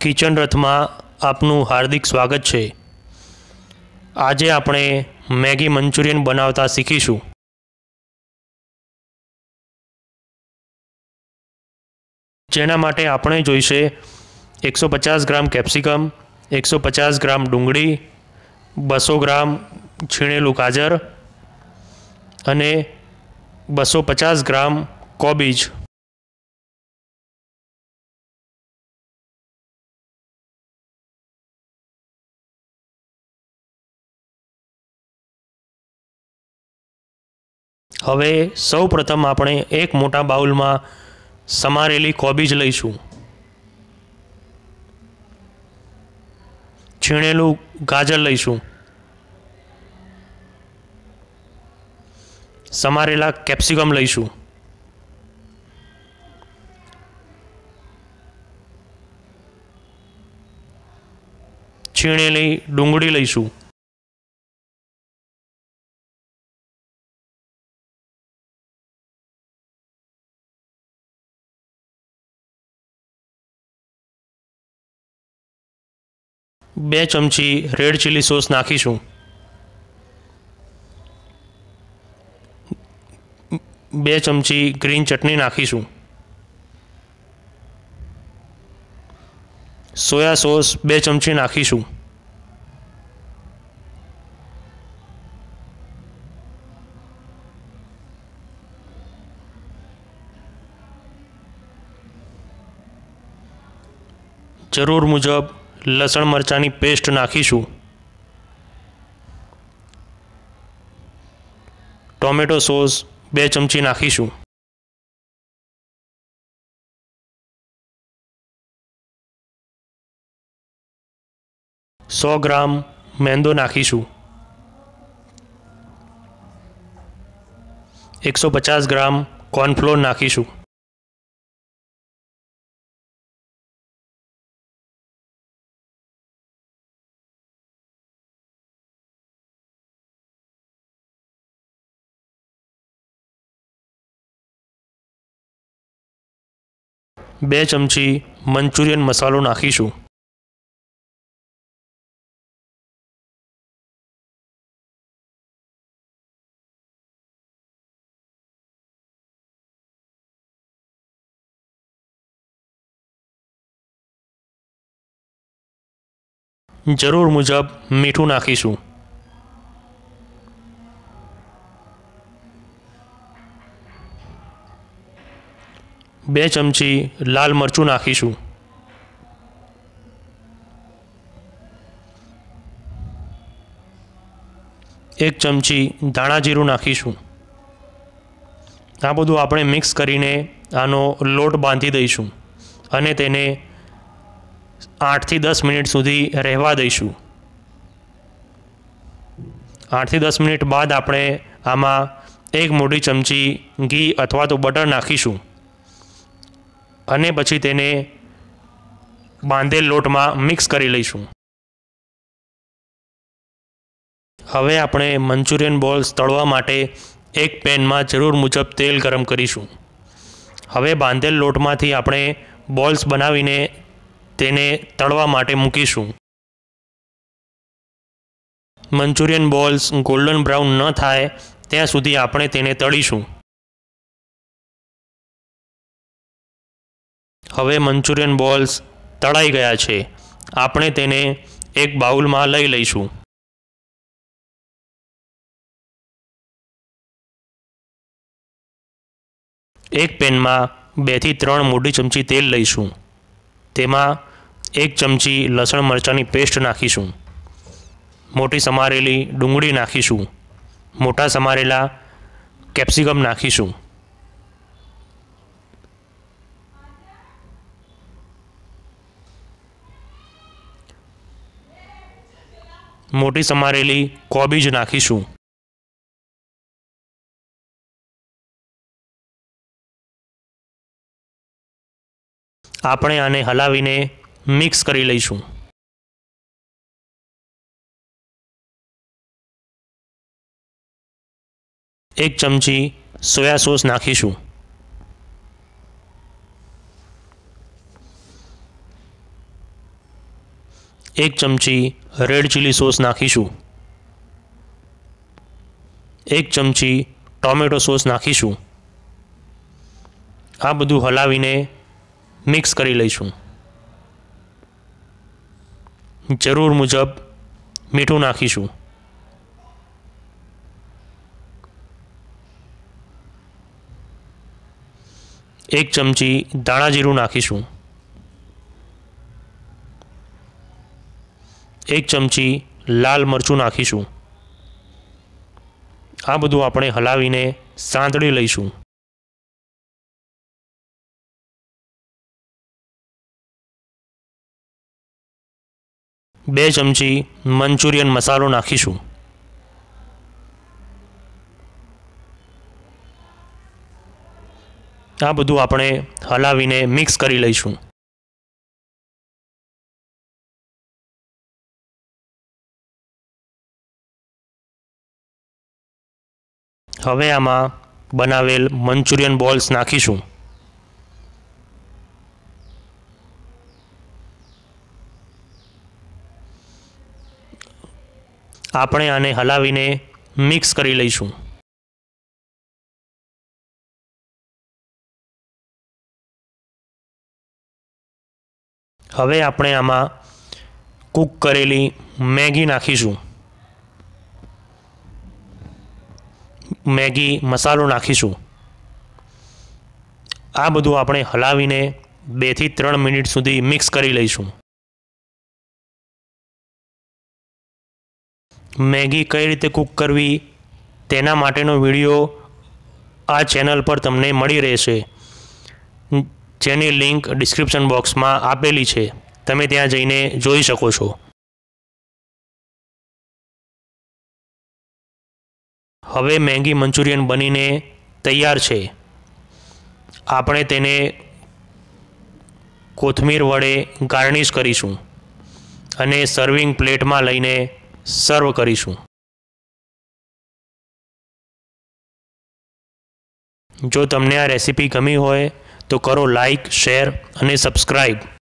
Kitchen રથમાં આપનું હાર્દિક સ્વાગત છે। આજે આપણે મેગી મંચુરિયન બનાવતા શીખીશું। જેના માટે આપણે જોઈશે 150 ગ્રામ કેપ્સિકમ, 150 ગ્રામ ડુંગળી, 200 ગ્રામ છીણેલું ગાજર અને 250 ગ્રામ કોબીજ। હવે સૌ પ્રથમ આપણે એક મોટા બાઉલમાં સમારેલી કોબીજ લઈશું, છીણેલું ગાજર લઈશું, સમારેલા કેપ્સિકમ લઈશું, છીણેલી ડુંગળી લઈશું, બે ચમચી રેડ ચીલી સોસ નાખીશું, 2 ચમચી ગ્રીન ચટણી નાખીશું, સોયા સોસ 2 ચમચી નાખીશું, જરૂર મુજબ લસણ મરચાંની પેસ્ટ નાખીશું, ટોમેટો સોસ 2 ચમચી નાખીશું, સો ગ્રામ મેંદો નાખીશું, 150 ગ્રામ કોર્નફ્લોર નાખીશું, બે ચમચી મંચુરિયન મસાલો નાખીશું, જરૂર મુજબ મીઠું નાખીશું, બે ચમચી લાલ મરચું નાખીશું, એક ચમચી ધાણા જીરું નાખીશું। આ બધું આપણે મિક્સ કરીને આનો લોટ બાંધી દઈશું અને તેને 8 થી 10 મિનિટ સુધી રહેવા દઈશું। 8 થી 10 મિનિટ બાદ આપણે આમાં એક મોટી ચમચી ઘી અથવા તો બટર નાખીશું અને પછી તેને બાંધેલ લોટમાં મિક્સ કરી લઈશું। હવે આપણે મંચુરિયન બોલ્સ તળવા માટે એક પેનમાં જરૂર મુજબ તેલ ગરમ કરીશું। હવે બાંધેલ લોટમાંથી આપણે બોલ્સ બનાવીને તેને તળવા માટે મૂકીશું। મંચુરિયન બોલ્સ ગોલ્ડન બ્રાઉન ન થાય ત્યાં સુધી આપણે તેને તળીશું। હવે મંચુરિયન બોલ્સ તળાઈ ગયા છે, આપણે તેને એક બાઉલમાં લઈ લઈશું। એક પેનમાં 2 થી 3 મોટી ચમચી તેલ લઈશું, તેમાં 1 ચમચી લસણ મરચાંની પેસ્ટ નાખીશું, મોટી સમારેલી ડુંગળી નાખીશું, મોટા સમારેલા કેપ્સિકમ નાખીશું, મોટી સમારેલી કોબીજ નાખીશું, આપણે આને હલાવીને મિક્સ કરી લઈશું। એક ચમચી સોયા સોસ નાખીશું, 1 ચમચી રેડ ચીલી સોસ નાખીશું, 1 ચમચી ટોમેટો સોસ નાખીશું. આ બધું હલાવીને મિક્સ કરી લઈશું. જરૂર મુજબ મીઠું નાખીશું. એક ચમચી ધાણા જીરું નાખીશું, 1 ચમચી લાલ મરચું નાખીશું. આ બધું આપણે હલાવીને સાંતળી લઈશું. બે ચમચી મંચુરિયન મસાલો નાખીશું. આ બધું આપણે હલાવીને મિક્સ કરી લઈશું. હવે આમાં બનાવેલ મંચુરિયન બોલ્સ નાખીશું. આપણે આને હલાવીને મિક્સ કરી લઈશું. હવે આપણે આમાં કૂક કરેલી મેગી નાખીશું. મેગી મસાલો નાખીશું. આ બધું આપણે હલાવીને 2 થી 3 મિનિટ સુધી મિક્સ કરી લઈશું. મેગી કઈ રીતે કૂક કરવી તેના માટેનો વિડીયો આ ચેનલ પર તમને મળી રહેશે, જેની લિંક ડિસ્ક્રિપ્શન બોક્સમાં આપેલી છે. તમે ત્યાં જઈને જોઈ શકો છો. હવે મેગી મંચુરિયન બનીને તૈયાર છે. આપણે તેને કોથમીર વડે ગાર્નિશ કરીશું અને સર્વિંગ પ્લેટમાં લઈને સર્વ કરીશું. જો તમને આ રેસીપી ગમી હોય તો કરો લાઈક, શેર અને સબસ્ક્રાઈબ.